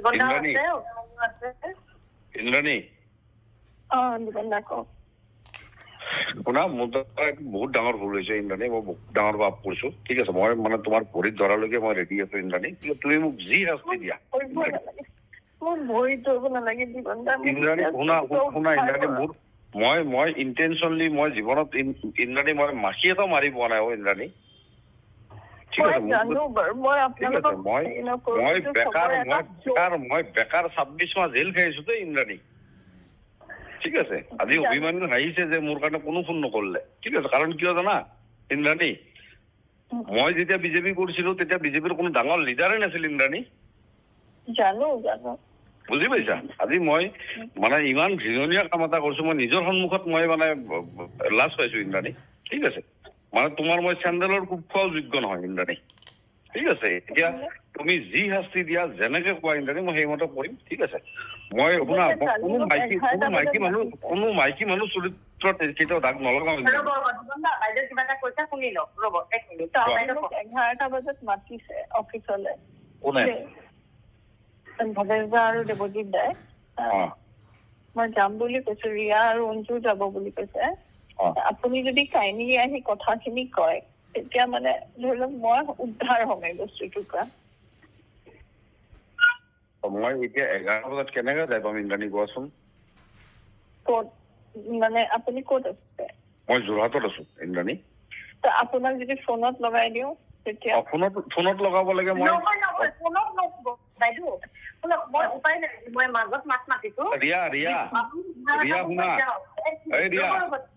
Indrani. Dibanda ko. শুনা মোৰ বহুত ডাঙৰ ভুল হৈছে ইন্দ্ৰাণী মই বহুত ডাঙৰ পাপ কৰিছো ঠিক আছে মই মানে তোমাৰ ভৰিত ধৰালৈকে মই ৰেডি আছো ইন্দ্ৰাণী তুমি মোক যি শাস্তি দিয়া মোৰ ভৰিত ধৰিব নালাগে দিবন্দা ইন্দ্ৰাণী শুনা ইন্দ্ৰাণী মই ইন্টেনশনলি মই জীৱনত ইন্দ্ৰাণী মই মাখি এটা মাৰি পোৱা নাই ইন্দ্ৰাণী ঠিক আছে মই বেকাৰ 26 মাহ জেল খাইছো তো ইন্দ্ৰাণী ঠিক আছে আজি অভিমানী হাইছে যে মোৰ কাৰণে কোনো ফোন নকৰলে ঠিক আছে কাৰণ কিয় জানা ইন্দ্ৰাণী মই যেতিয়া বিজেপি কৰিছিলো তেতিয়া বিজেপিৰ কোনো ডাঙৰ লিডাৰে নাছিল ইন্দ্ৰাণী জানো বুজি পাইছা আজি মই মানে ইমান ঘৃণনীয় কাম এটা কৰিছো মই নিজৰ সন্মুখত মই মানে লাজ পাইছো ইন্দ্ৰাণী ঠিক আছে মানে তোমাৰ মই চেণ্ডেলৰ খুব খোৱা যোগ্য নহয় ইন্দ্ৰাণী ঠিক আছে এতিয়া তুমি যি শাস্তি দিয়া যেনেকে কোৱা ইন্দ্ৰাণী মই সেইমতে কৰিম ঠিক আছে মই শুনা কোনো মাইকী মানুহ চৰিত্ৰত কেতিয়াও দাগ নলগাওঁ কিবা এটা কৈছা শুনি লওক ৰ'ব 1 মিনিট 11টা বজাত মাতিছে অফিচলে কোনে ভৱেশদা আৰু দেৱজিৎ দাই মই যাম বুলি কৈছো ৰিয়া আৰু অঞ্জু যাব বুলি কৈছে আপুনি যদি কাইণ্ডলি আহি কথাখিনি কয় তেতিয়া মানে ধৰি লওক মই উদ্ধাৰ হ'ম এই বস্তুটোৰ পৰা মই এতিয়া 11 বজাত কেনেকৈ যাই পাম ইন্দ্ৰাণী কোৱাচোন ক'ত মানে আপুনি ক'ত আছে মই যোৰহাটত আছো ইন্দ্ৰাণী তো আপোনাক যদি ফোনত লগাই দিওঁ তেতিয়া ফোনত লগাব লাগে মই ফোনত নকব বাইদেউ মই উপায় নাই মই মাজত মাত মাতিছো ৰিয়া শুনা এই ৰিয়া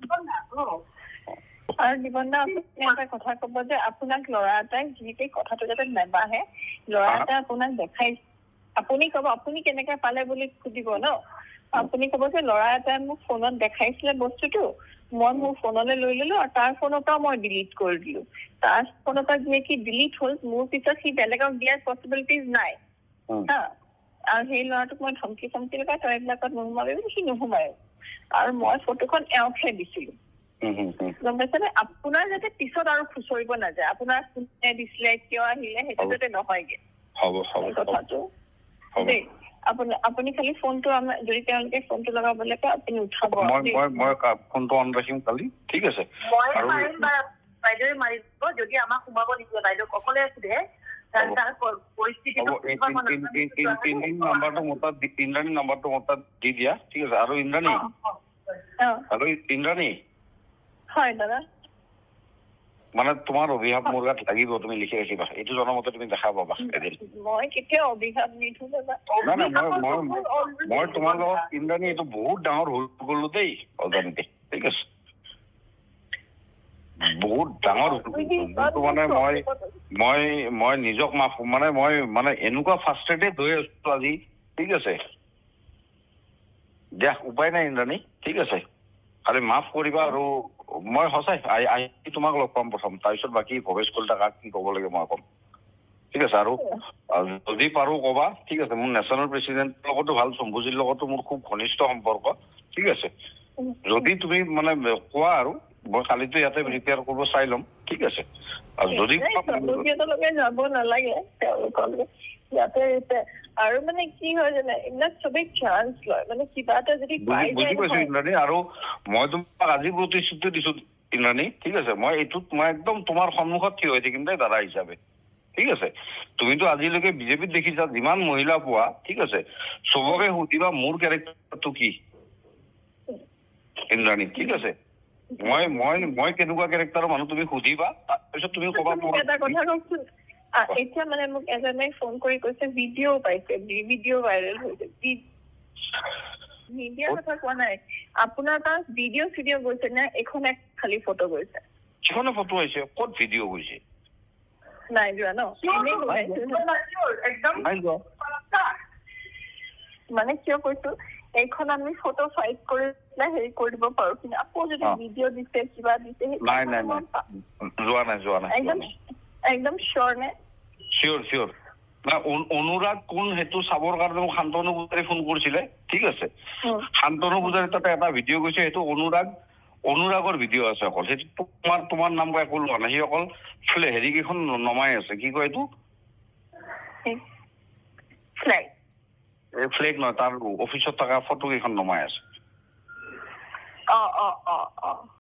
আৰু দিবন্দা আপুনি এটা কথা ক'ব যে আপোনাক ল'ৰা এটাই যিকে কথাটো যাতে নেবাহে ল'ৰা এটা আপোনাক দেখাই আপুনি ক'ব আপুনি কেনেকৈ পালে বুলি সুধিব ন আপুনি ক'ব যে ল'ৰা এটাই মোক ফোনত দেখাইছিলে বস্তুটো মই মোৰ ফোনলৈ লৈ ললো আৰু তাৰ ফোনৰ পৰা মই ডিলিট কৰি দিলো তাৰ ফোনৰ পৰা যিয়ে কি ডিলিট হ'ল মোৰ পিছত সি বেলেগক দিয়াৰ পচিবিলিটিজ নাই আৰু সেই ল'ৰাটোক মই ধমকি লগাই তই এইবিলাকত নোসোমাবি বুলি সি নোসোমায় আৰু মই ফটোখন এওঁকহে দিছিলো গম পাইছেনে আপোনাৰ যাতে পিছত আৰু খুচৰিব নাযায় আপোনাৰ কোনে দিছিলে কিয় আহিলে সেইটো যাতে নহয়গে কথাটো দেই আপুনি খালি ফোনটো যদি তেওঁলোকে ফোনটো লগাবলৈ কয় আপুনি উঠাব মই ফোনটো অন ৰাখিম কালি ঠিক আছে বাইদেৱে মাৰিব যদি আমাক সোমাব নিদিয়ে বাইদেউক অকলে সোধে ইন্দ্ৰাণী নাম্বাৰটো মোৰ তাত দি দিয়া ঠিক আছে আৰু ইন্দ্ৰাণী হয় দাদা মানে তোমাৰ অভিশাপ মোৰ গাত লাগিব তুমি লিখি ৰাখিবা এইটো জনমতে তুমি দেখা পাবা এদিন মই কেতিয়া অভিশাপ নিঠো দাদা মই তোমাৰ লগত ইন্দ্ৰাণী এইটো বহুত ডাঙৰ ভুল কৰিলো দেই অজানিতে ঠিক আছে বহুত ডাঙৰ মানে মই নিজক মাফ মানে মই মানে এনেকুৱা ফাৰ্ষ্ট্ৰেটেড হৈ আছো আজি ঠিক আছে দিয়া উপায় নাই ইন্দ্ৰাণী ঠিক আছে খালি মাফ কৰিবা আৰু মই সঁচাই আহি তোমাক লগ পাম প্ৰথম তাৰপিছত বাকী ভৱেশ কলিতা কাক কি ক'ব লাগে মই ক'ম ঠিক আছে আৰু যদি পাৰো ক'বা ঠিক আছে মোৰ নেশ্যনেল প্ৰেচিডেণ্টৰ লগতো ভাল শম্ভুজিৰ লগতো মোৰ খুব ঘনিষ্ঠ সম্পৰ্ক ঠিক আছে যদি তুমি মানে কোৱা আৰু মই কালিতো ইয়াতে প্ৰিপেয়াৰ কৰিব চাই ল'ম ঠিক আছে আৰু যদি যাব নালাগে তেওঁলোকলৈ ইয়াতে আৰু মানে কি হয় জানে এইবিলাক চবেই চান্স লয় মানে কিবা এটা যদি বুজি পাইছো ইন্দ্ৰাণী আৰু মই তোমাক আজি প্ৰতিশ্ৰুতি দিছো ইন্দ্ৰাণী ঠিক আছে মই এইটোত মই একদম তোমাৰ সন্মুখত থিয় হৈ থাকিম দেই দাদা হিচাপে ঠিক আছে তুমিতো আজিলৈকে বিজেপিত দেখিছা যিমান মহিলা পোৱা ঠিক আছে চবকে সুধিবা মোৰ কেৰেক্টাৰটো কি ইন্দ্ৰাণী ঠিক আছে মই কেনেকুৱা কেৰেক্টাৰৰ মানুহ তুমি সুধিবা তাৰপিছত তুমি ক'বা এটা কথা কওকচোন এতিয়া মানে মোক এজনে ফোন কৰি কৈছে ভিডিঅ' পাইছে ভিডিঅ' ভাইৰেল হৈছে মিডিয়া কথা কোৱা নাই আপোনাৰ তাত ভিডিঅ' গৈছে নে এখন খালি ফটো গৈছে কিখনে ফটো আহিছে ক'ত ভিডিঅ' গৈছে নাই যোৱা ন একদম মানে কিয় কৈছো এইখন আমি ফটো ফাইট কৰি হেৰি কৰি দিব পাৰো কিন্তু আকৌ যদি ভিডিঅ' দিছে কিবা দিছে যোৱা নাই একদম চিয়ৰ নে চিয়ৰ না অনুৰাগ কোন সেইটো চাবৰ কাৰণে মোক শান্তনু পূজাৰী ফোন কৰিছিলে ঠিক আছে শান্তনু পূজাৰী তাতে এটা ভিডিঅ' গৈছে সেইটো অনুৰাগৰ ভিডিঅ' আছে অকল সেইটো তোমাৰ নাম একো লোৱা নাই সি অকল হেৰিকেইখন নমাই আছে কি কয় এইটো এই ফ্লেগ নহয়, তাৰ অফিচত থকা ফটো কেইখন নমাই আছে।